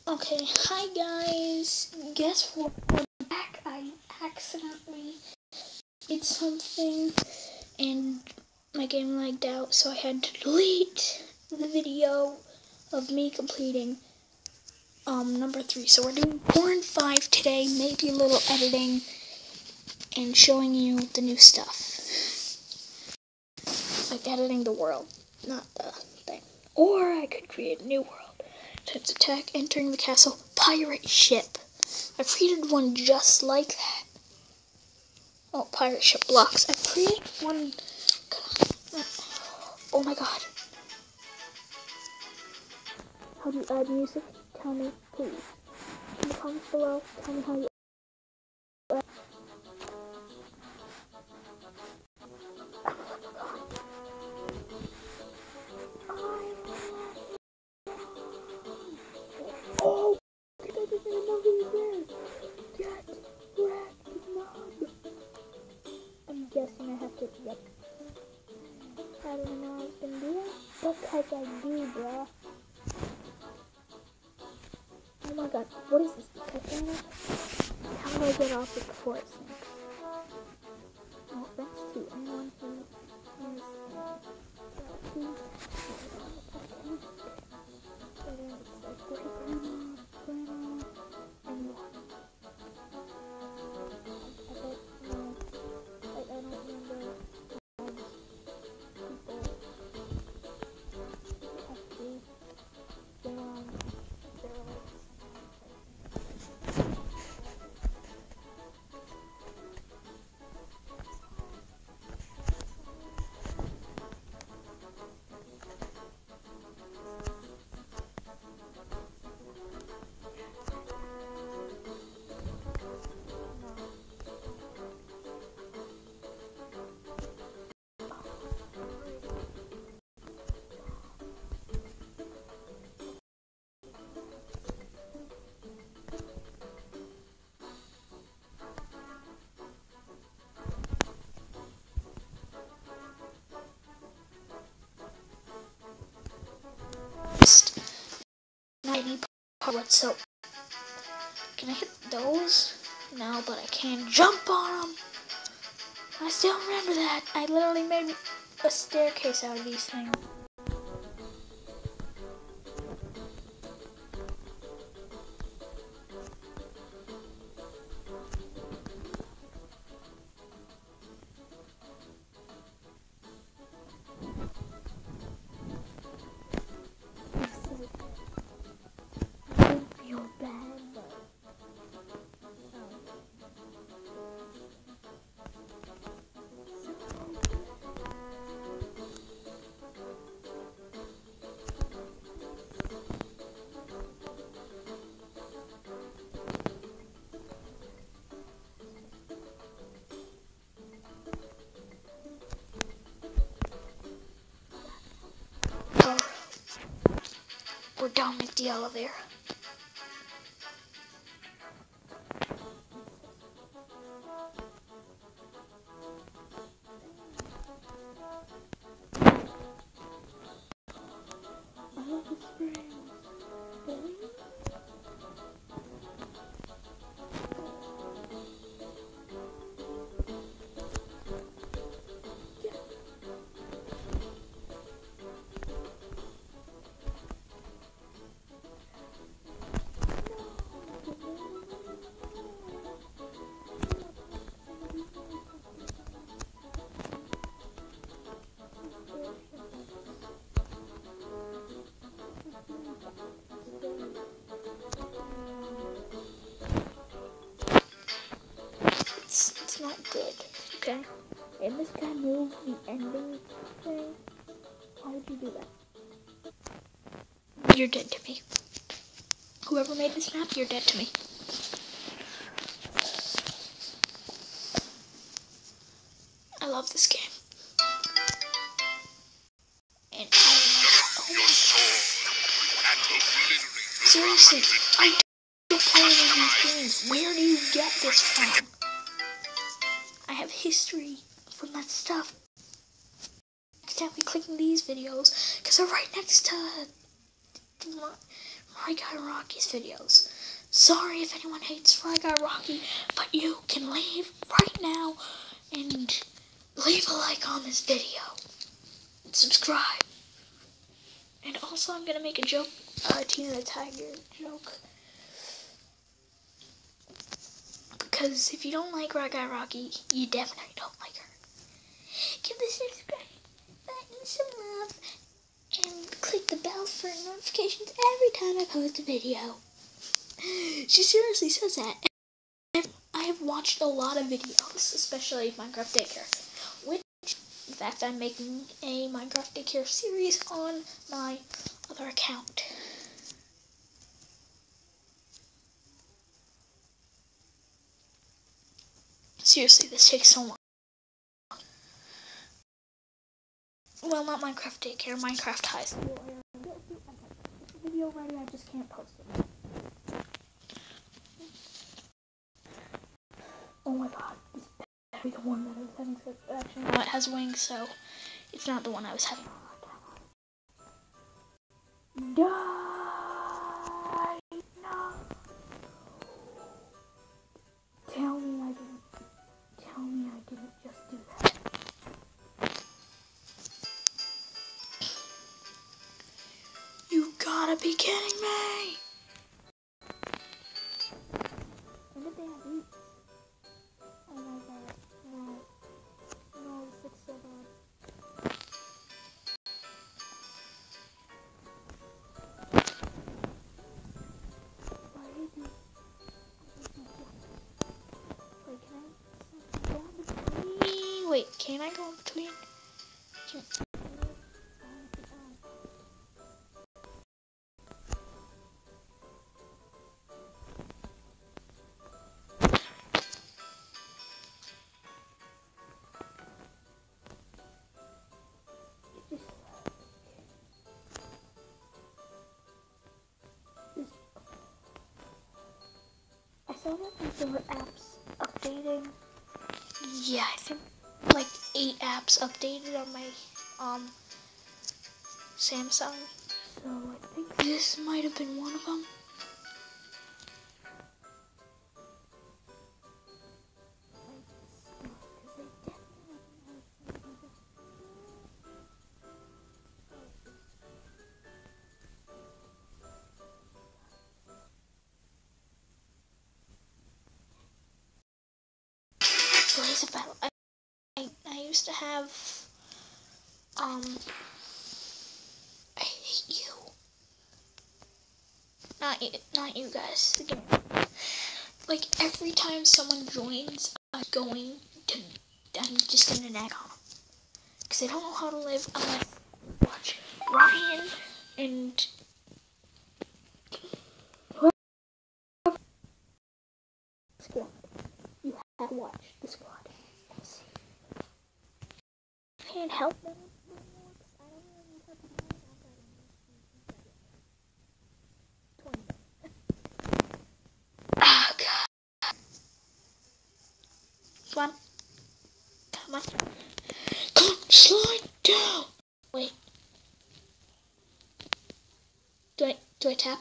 Okay, hi guys. Guess what? We're back. I accidentally did something and my game lagged out, so I had to delete the video of me completing number 3. So we're doing 4 and 5 today, maybe a little editing and showing you the new stuff. Like editing the world, not the thing. Or I could create a new world. Tense attack, entering the castle, pirate ship. I created one just like that. Oh, pirate ship blocks. I created one. Oh my god. How do you add music? Tell me, please. In the comments below, tell me how you add. Oh, I didn't even know he was there. Get wrecked, mob. I'm guessing I have to, yep. I don't know how I was gonna do that. Because I do, bruh. Oh my god, what is this? Titanic? How do I get off it before it sinks? No offense to anyone who is not any part whatsoever. Can I hit those? No, but I can jump on them. I still remember that. I literally made a staircase out of these things. I did feel bad, but oh, we're down with the elevator. I love the springs. It's not good, okay? And this guy moved the ending thing. Why would you do that? You're dead to me. Whoever made this map, you're dead to me. I love this game. And I love it. Seriously, I don't play any of these games. Where do you get this from? I have history from that stuff. Accidentally clicking these videos because they're right next to Fry Guy Rocky's videos. Sorry if anyone hates Fry Guy Rocky, but you can leave right now and leave a like on this video. And subscribe. And also I'm going to make a joke, Tina the Tiger joke. Because if you don't like Fry Guy Rocky, you definitely don't like her. Give the subscribe button some love and click the bell for notifications every time I post a video. She seriously says that. I have watched a lot of videos, especially Minecraft Daycare, which, in fact, I'm making a Minecraft Daycare series on my other account. Seriously, this takes so long. Well, not Minecraft Daycare, Minecraft High School. I got the video ready, I just can't post it. Oh my god, this better be the one that I was having sex. Actually, no, it has wings, so it's not the one I was having. Die! No! Tell me I didn't just do that. You gotta be kidding me! When did they have these? Oh my god, no. No, this looks so bad. Why did you... Wait, can I go in between? Wait, can I go in between? I saw that there were apps updating. Yeah, I think like 8 apps updated on my Samsung. So I think this might have been one of them. Blaze of Battle. I used to have I hate you. Not you guys. The game. Like every time someone joins, I'm just gonna nag on them. Because I don't know how to live unless I watch Ryan and Squad. You have to watch the Squad. Can't help them. Oh god. Come on. Come on. Come on, slide down. Wait. Do I tap?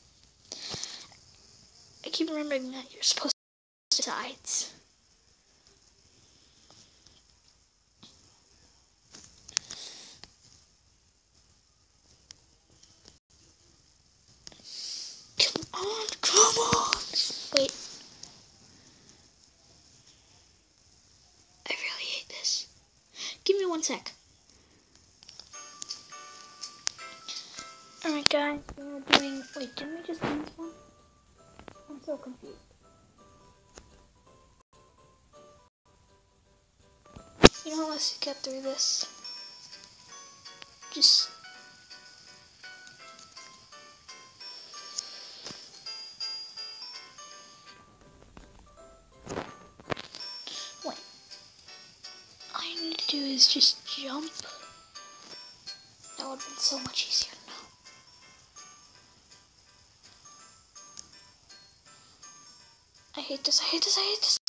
I keep remembering that you're supposed to sides. Come on! Wait. I really hate this. Give me 1 sec. Alright guys, we're doing... Wait, didn't we just do this one? I'm so confused. You know, let's get through this. Just... Wait. All I need to do is just jump. That would have been so much easier now. I hate this, I hate this, I hate this.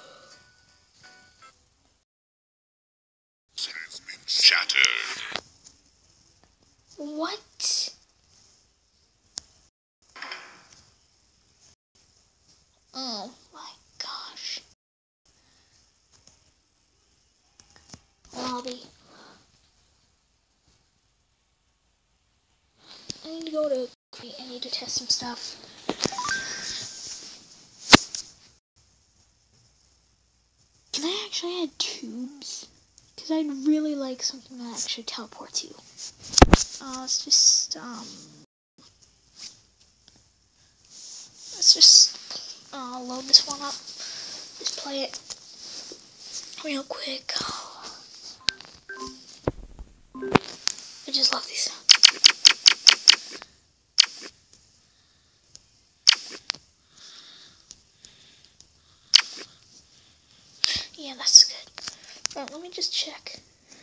Has been shattered. What? go to. I need to test some stuff. Can I actually add tubes? Because I'd really like something that actually teleports you. Let's just load this one up. Just play it real quick. I just love these sounds. Yeah, that's good. Alright, let me just check.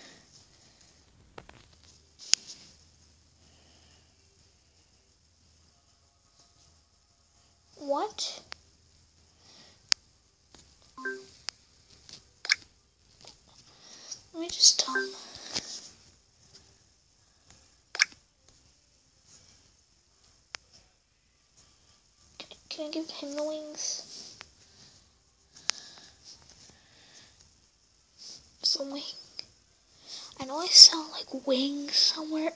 What? Let me just Can I give him the wings? It's a wing. I know I sound like wings somewhere.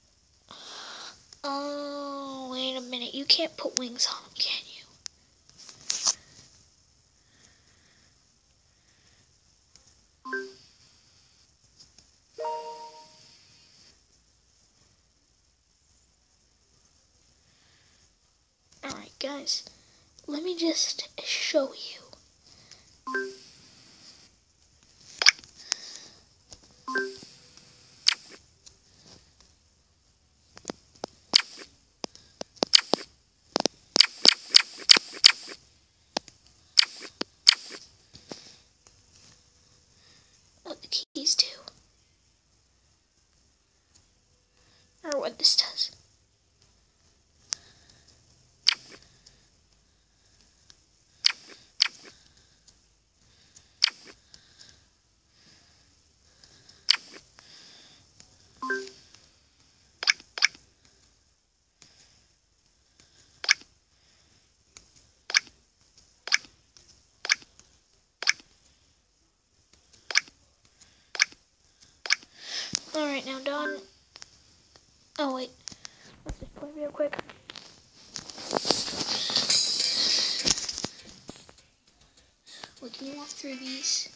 Oh, wait a minute. You can't put wings on them, can you? Alright, guys. Let me just show you. What the keys do. Or what this does. Alright, now done. Oh, wait. Let's just play real quick. We can walk through these.